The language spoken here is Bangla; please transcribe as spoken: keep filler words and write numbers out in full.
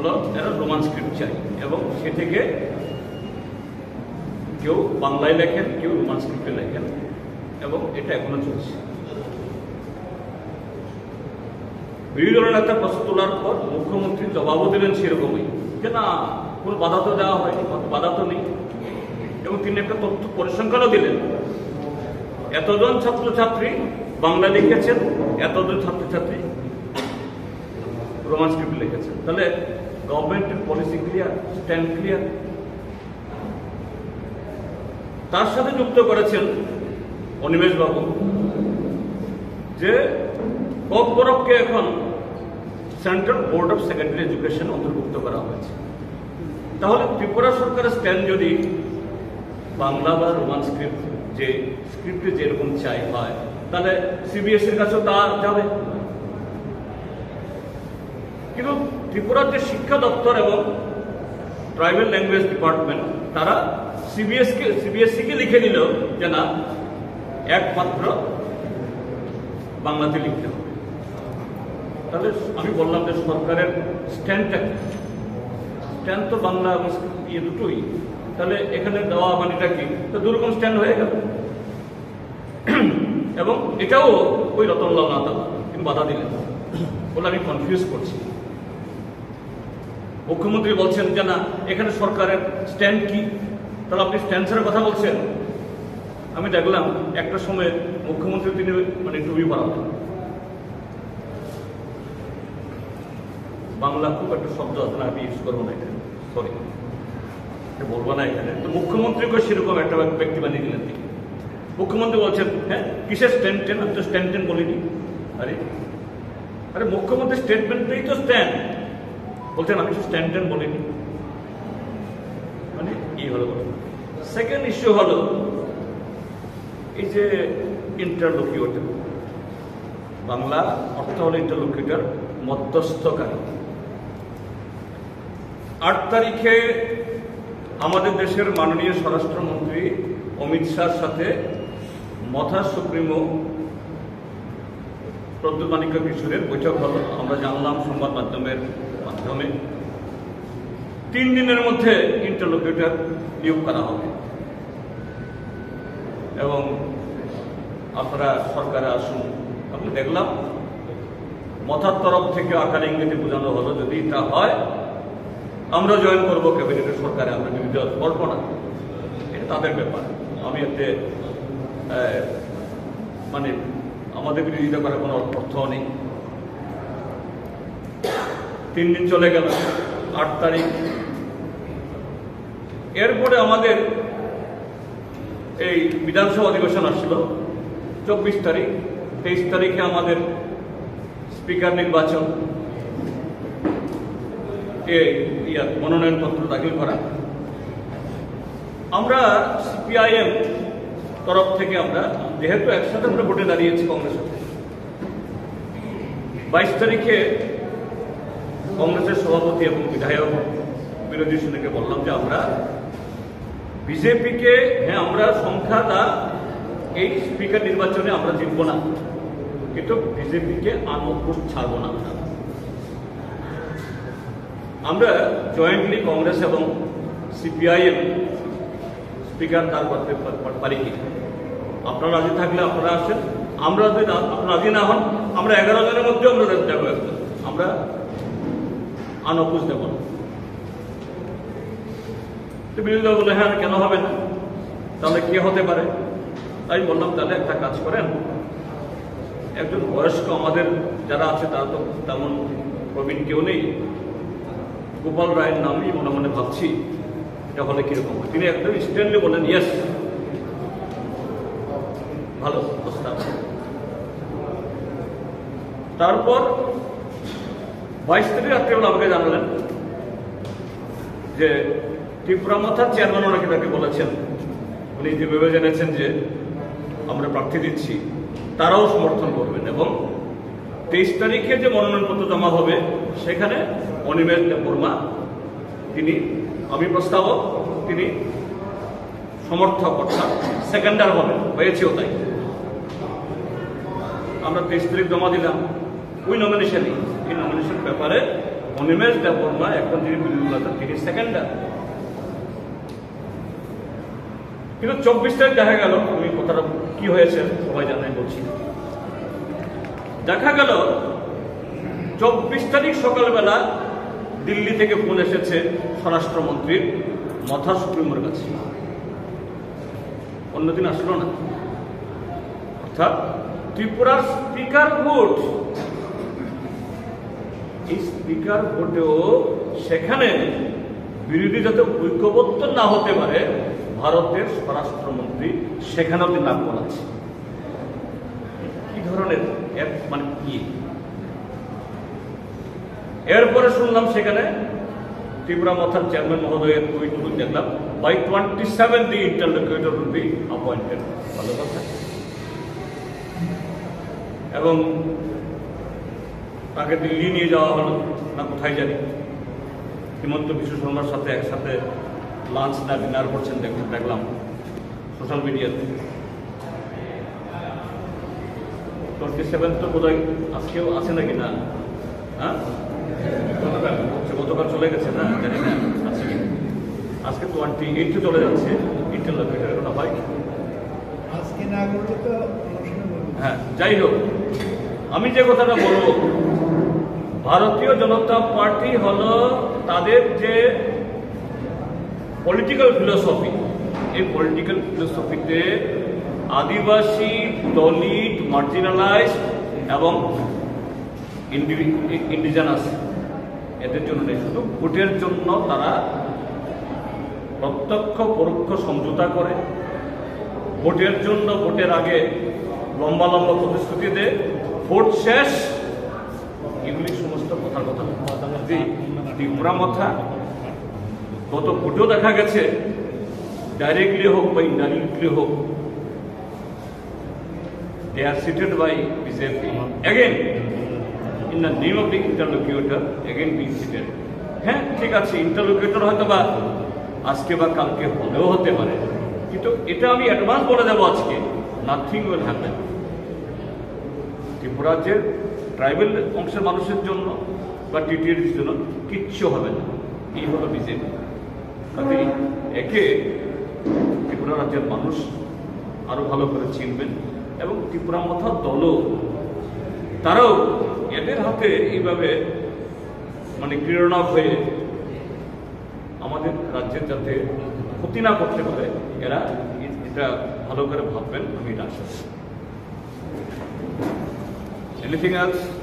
হলো এরা রোমান স্ক্রিপ্ট চাই, এবং সে থেকে কেউ বাংলায় লেখেন, কেউ রোমান স্ক্রিপ্টে লেখেন, এবং এটা এখনো চলছে। বিরোধী দলের নেতা প্রশ্ন তোলার পর মুখ্যমন্ত্রী জবাবও দিলেন সেরকমই, যে না কোনো বাধা তো দেওয়া হয়নি, বাধা তো নেই, এবং তিনি একটা তথ্য পরিসংখ্যানও দিলেন। এতজন ছাত্রছাত্রী বাংলা লিখেছেন, এতজন ছাত্রছাত্রী রোমান স্ক্রিপ্ট লিখেছেন। তাহলে গভর্নমেন্টের পলিসি ক্লিয়ার, স্ট্যান্ড ক্লিয়ার। তার সাথে যুক্ত করেছেন অনিমেষ বাবু যে কক বরফকে এখন central board of secondary education অন্তর্ভুক্ত করা হয়েছে। তাহলে ত্রিপুরা সরকারের স্ট্যান্ড যদি বাংলা বা রোমান স্ক্রিপ্ট যে স্ক্রিপ্টে যেরকম চাই হয়, তাহলে সিবিএসইর কাছেও তা যাবে। কিন্তু ত্রিপুরার যে শিক্ষা দপ্তর এবং ট্রাইবাল ল্যাঙ্গুয়েজ ডিপার্টমেন্ট তারা সিবিএসকে সিবিএসইকে লিখে দিল যে না একমাত্র বাংলাতে লিখতে হবে। তাহলে আমি বললাম যে সরকারের স্ট্যান্ডটা স্ট্যান্ড তো বাংলা এবং ইয়ে দুটোই, তাহলে এখানে দেওয়া মানেটা কি, তো দুরকম স্ট্যান্ড হয়ে গেল। এবং এটাও ওই রতনলাল নাথা তিনি বাধা দিলেন বলে আমি কনফিউজ করছি। মুখ্যমন্ত্রী বলছেন যে না এখানে সরকারের স্ট্যান্ড কি, তাহলে আপনি স্ট্যান্ড ছাড়া কথা বলছেন। আমি দেখলাম একটা সময় মুখ্যমন্ত্রী তিনি মানে টুপি পরাতেন, বাংলা খুব একটা শব্দ আছে না, আমি ইউজ করবো না এখানে, সরি বলবো না এখানে। তো মুখ্যমন্ত্রীকে সেরকম একটা ব্যক্তি বানিয়ে দিলেন তিনি। মুখ্যমন্ত্রী বলছেন হ্যাঁ কিসের স্ট্যান্ড টেন, আমি তো স্ট্যান্ড টেন বলিনি। আরে আরে মুখ্যমন্ত্রী স্টেটমেন্টটাই তো স্ট্যান্ড, বলছেন আমি তো স্ট্যান্ড টেন বলিনি, মানে কি হলো। সেকেন্ড ইস্যু হলো এই যে ইন্টারলোকিউটর, বাংলা অর্থ হলো ইন্টারলোকিউটর, মধ্যস্থকারী। আট তারিখে আমাদের দেশের মাননীয় স্বরাষ্ট্রমন্ত্রী অমিত শাহর সাথে মথা সুপ্রিমো প্রদ্যুৎ মানিক্য কিশোরের বৈঠক হলো, আমরা জানলাম সংবাদ মাধ্যমের মাধ্যমে। তিন দিনের মধ্যে ইন্টারলোকিউটর নিয়োগ করা হবে, এবং আপনারা সরকারে আসুন। আমি দেখলাম মথার তরফ থেকে আকার ইঙ্গিতে বোঝানো হলো যদি এটা হয় আমরা জয়েন করবো ক্যাবিনেটের সরকারে, আমরা বিরোধিতা করবো না, এটা তাদের ব্যাপার। আমি এতে মানে আমাদের বিরোধিতা করার কোনো অর্থ নেই। তিন দিন চলে গেল, আট তারিখ। এরপরে আমাদের এই বিধানসভা অধিবেশন আসলো চব্বিশ তারিখ। তেইশ তারিখে আমাদের স্পিকার নির্বাচন, মনোনয়নপত্র দাখিল করা। আমরা সিপিআইএম তরফ থেকে আমরা যেহেতু একসাথে আমরা ভোটে দাঁড়িয়েছি কংগ্রেসের সাথে, বাইশ তারিখে কংগ্রেসের সভাপতি এবং বিধায়ক বিরোধী সেনাকে বললাম যে আমরা বিজেপিকে, হ্যাঁ আমরা সংখ্যা দা এই স্পিকার নির্বাচনে আমরা জিতব না, কিন্তু বিজেপিকে আনঅপোজ ছাড়ব না। আমরা জয়েন্টলি কংগ্রেস এবং সিপিআইএম স্পিকার দাঁড় করতে পারি কি? আপনারা রাজি থাকলে আপনারা আসেন, আমরা যদি আপনারা রাজি না হন আমরা এগারো জনের মধ্যে আমরা দেবো, আমরা আনঅপোজ দেব না। বিরোধী দল বলে হ্যাঁ কেন হবে না, তাহলে কে হতে পারে? তাই বললাম তাহলে একটা কাজ করেন, একজন বয়স্ক আমাদের যারা আছে তারা তো তেমন প্রবীণ কেউ নেই, গোপাল রায়ের নামই মনে মনে ভাবছি এটা হলে কিরকম। তিনি একদম স্ট্যান্ডলি বলেন ইয়েস, ভালো প্রস্তাব। তারপর বাইশ তারিখ রাত্রিবেলা আমাকে জানালেন যে ত্রিপুরা মাথার চেয়ারম্যান ওনাকে তাকে বলেছেন, উনি যে ভেবে জেনেছেন যে আমরা প্রার্থী দিচ্ছি তারাও সমর্থন করবেন, এবং তেইশ তারিখে যে মনোনয়নপত্র জমা হবে সেখানে অনিমেষ দেববর্মা তিনি, আমি প্রস্তাবক, তিনি সমর্থক অর্থাৎ সেকেন্ডার হবেন, হয়েছেও তাই। আমরা তেইশ তারিখ জমা দিলাম ওই নমিনেশনই, এই নমিনেশন ব্যাপারে অনিমেষ দেববর্মা এখন যিনি বিরোধী আছেন তিনি সেকেন্ডার। কিন্তু চব্বিশ তারিখ দেখা গেল, আমি কথাটা কি হয়েছে সবাই জানাই বলছি, দেখা গেল চব্বিশ তারিখ সকালবেলা দিল্লি থেকে ফোন এসেছে স্বরাষ্ট্রমন্ত্রীর মথা সুপ্রিমোর কাছে, অন্যদিন আসলো না। অর্থাৎ ত্রিপুরার স্পিকার ভোট, এই স্পিকার ভোটেও সেখানে বিরোধী যাতে ঐক্যবদ্ধ না হতে পারে ভারতের স্বরাষ্ট্রমন্ত্রী সেখানেও তিনি নাম বলাচ্ছে। কি ধরনের মানে কি? এরপরে শুনলাম সেখানে ত্রিপুরা মথার চেয়ারম্যান মহোদয়ের টুইট দেখলাম, by twenty seven the interlocutor will be appointed. ভালো কথা। এবং তাকে দিল্লি নিয়ে যাওয়া হলো না কোথায় জানি, হিমন্ত বিশ্ব শর্মার সাথে একসাথে লাঞ্চ না ডিনার করছেন দেখলাম সোশ্যাল মিডিয়াতে। টোয়েন্টি সেভেন তো বোধ হয় আজকেও আছে নাকি না? হ্যাঁ, গতকাল চলে গেছে না, জানি না আছে কি। আজকে টোয়েন্টি এইটে চলে যাচ্ছে ইন্টারলোকিউটর না ভাই, আজকে না করলে তো। হ্যাঁ, যাই হোক, আমি যে কথাটা বলবো, ভারতীয় জনতা পার্টি হলো তাদের যে পলিটিক্যাল ফিলোসফি, এই পলিটিক্যাল ফিলোসফিতে আদিবাসী, দলিত, মার্জিনালাইজ এবং ইন্ডিজিনাস এদের জন্য নেই, শুধু ভোটের জন্য তারা প্রত্যক্ষ পরোক্ষ সমঝোতা করে, ভোটের জন্য ভোটের আগে লম্বা লম্বা প্রতিশ্রুতি দেয়, ভোট শেষ এগুলি সমস্ত কথার কথা। ত্রিপুরা মথা গত ভোটেও দেখা গেছে, ডাইরেক্টলি হোক বা ইনডাইরেক্টলি হোক, they are seated by BJP again in the name of the interlocutor, again being seated. হ্যাঁ, ঠিক আছে, ইন্টারলোকিউটর হয়তো বা আজকে বা কালকে হলেও হতে পারে, কিন্তু এটা আমি অ্যাডভান্স বলে দেবো আজকে, নাথিং উইল হ্যাপেন। ত্রিপুরা রাজ্যের ট্রাইবেল অংশের মানুষের জন্য বা টিটিএর জন্য কিচ্ছু হবে না। এই হলো বিজেপি। তাতে একে ত্রিপুরা রাজ্যের মানুষ আরো ভালো করে চিনবেন এবং ত্রিপুরা মথা দলও তারাও এদের হাতে এইভাবে মানে প্রেরণা হয়ে আমাদের রাজ্যের যাতে ক্ষতি না করতে পারে, এরা এটা ভালো করে ভাববেন, আমি এটা আশা করি। Anything else?